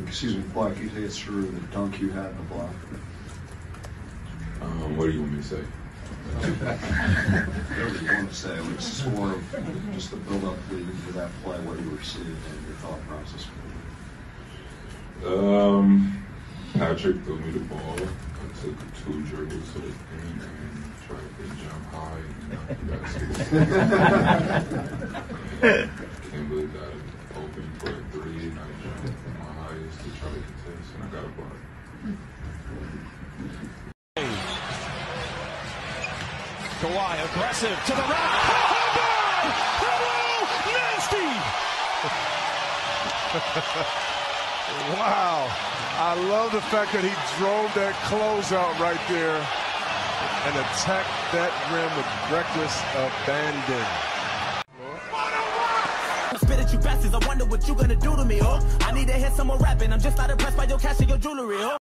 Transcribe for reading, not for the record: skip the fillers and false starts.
Black, you think it's true the dunk you had in the block? What do you want me to say? Whatever you want to say, it's more of just the build-up leading to that play, what you were seeing and your thought process. Patrick threw me the ball. I took 2 dribbles to the paint and tried to jump high. Kimberly got it open for a 3, and I jumped my highest to try to contest, and I got a block. Kawhi aggressive to the rack. Nasty! Wow. I love the fact that he drove that closeout right there and attacked that rim with reckless abandon. Spit at you bastards, I wonder what you gonna do to me, oh. I need to hear some more rapping. I'm just not impressed by your cash and your jewelry, oh.